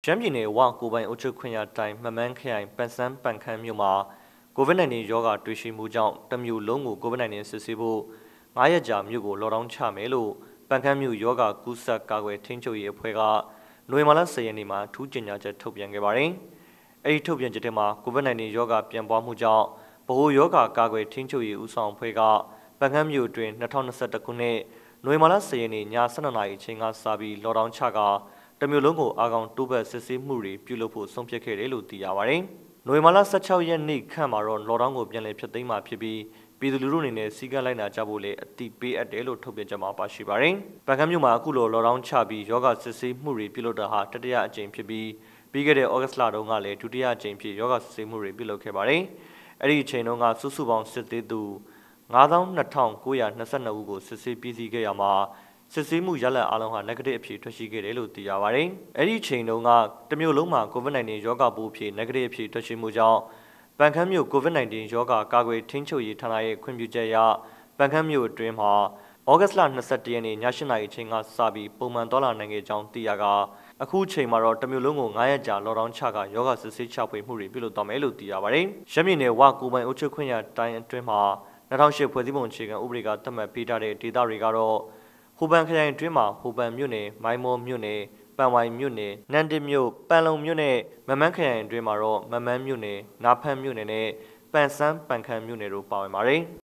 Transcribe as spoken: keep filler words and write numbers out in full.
ရှမ်းပြည်နယ်ဝကိုပိုင်အုပ်ချုပ်ခွင့်ရတိုင်းမမန်းခရိုင်ပန်ဆန်းပန်ခမ်းမြို့မှာကိုဗစ် -19 ရောဂါတွေ့ရှိမှုကြောင့်တမျိုးလုံးကိုကိုဗစ် -19 စစ်ဆေးဖို့ငါးရက်ကြာမြို့ကိုလော်ဒေါင်းချမယ်လို့ပန်ခမ်းမြို့ရောဂါကူးစက်ကာကွယ်ထိန်းချုပ်ရေးအဖွဲ့ကနိုဝင်ဘာလ十ရက်နေ့မှာထူးကြေညာချက်ထုတ်ပြန်ခဲ့ပါတယ်။အဲဒီထုတ်ပြန်ချက်ထဲမှာကိုဗစ် -19 ရောဂါပြန့်ပွားမှုကြောင့်ဗဟိုရောဂါကာကွယ်ထိန်းချုပ်ရေးဦးဆောင်အဖွဲ့ကပန်ခမ်းမြို့အတွင်း၂၀၂၁ခုနှစ်နိုဝင်ဘာလ十ရက်နေ့ည၁၂နာရီအချိန်ကစပြီးလော်ဒေါင်းချကာတမျိုးလုံးကိုအာကောင်တိုးဘက်စစ်ဆေးမှုတွေပြုလုပ်ဖို့ဆုံးဖြတ်ခဲ့တယ်လို့သိရပါတယ်။နိုဝင်ဘာလ十၆ရက်နေ့ခန့်မှာတော့လော်ဒေါင်းကိုပြန်လည်ဖျက်သိမ်းမှာဖြစ်ပြီးပြည်သူလူထုအနေနဲ့စီကံလိုက်နာကြဖို့လည်းအတိပေးအပ်တယ်လို့ထုတ်ပြန်ကြမှာပါရှိပါတယ်။ပန်ခမ်းမြို့မှာအခုလိုလော်ဒေါင်းချပြီးယောဂစစ်ဆေးမှုတွေပြုလုပ်တာဟာတတိယအကြိမ်ဖြစ်ပြီးပြီးခဲ့တဲ့ဩဂတ်လတုန်းကလည်းဒုတိယအကြိမ်ဖြစ်ယောဂစစ်ဆေးမှုတွေပြုလုပ်ခဲ့ပါတယ်။အဲ့ဒီအချိန်တုန်းကစုစုပေါင်းစစ်သေးသူငါးသောင်းနှစ်ထောင်ကိုးရာ၂၂ဦးကိုစစ်ဆေးပြီးစီးခဲ့ရမှာစစ်ဆေးမှုရလဒ်အလုံးဟာ negative အဖြစ်ထွက်ရှိခဲ့တယ်လို့သိရပါတယ်။အဲ့ဒီအချိန်တုန်းကတမျိုးလုံးမှာကိုဗစ် -19 ရောဂါပိုးအဖြစ် negative အဖြစ်ထွက်ရှိမှုကြောင့်ပန်ခမ်းမြို့ကိုဗစ် -19 ရောဂါကာကွယ်ထိန်းချုပ်ရေးဌာနရဲ့ခွင့်ပြုချက်အရပန်ခမ်းမြို့အတွင်းမှာဩဂတ်လ၂၁ရက်နေ့ည၈နာရီအချိန်ကစပြီးပုံမှန်သွားလာနိုင်ခဲ့ကြောင်းသိရကအခုချိန်မှာတော့တမျိုးလုံးကိုငါးရက်ကြာလော်ဒေါင်းချကယောဂစစ်ဆေးချဖွေမှုတွေပြုလုပ်သွားမယ်လို့သိရပါတယ်။ရှမ်းပြည်နယ်ဝကိုပိုင်အုပ်ချုပ်ခွင့်ရတိုင်းအတွင်းမှာ၂၀၀၈ဖွဲ့စည်းပုံအခြေခံဥပဒေကသတ်မှတ်ပေးထားတဲ့ဒေသတွေကတော့ဟိုပန်ခရိုင်အတွင်းမှာဟိုပန်မြို့နယ်မိုင်းမောမြို့နယ်ပန်ဝိုင်မြို့နယ်နန်းတစ်မြို့ပန်လုံမြို့နယ်မမန်းခရိုင်အတွင်းမှာတော့မမန်းမြို့နယ်နာဖန်းမြို့နယ်နဲ့ပန်ဆန်းပန်ခမ်းမြို့နယ်တို့ပါဝင်ပါတယ်။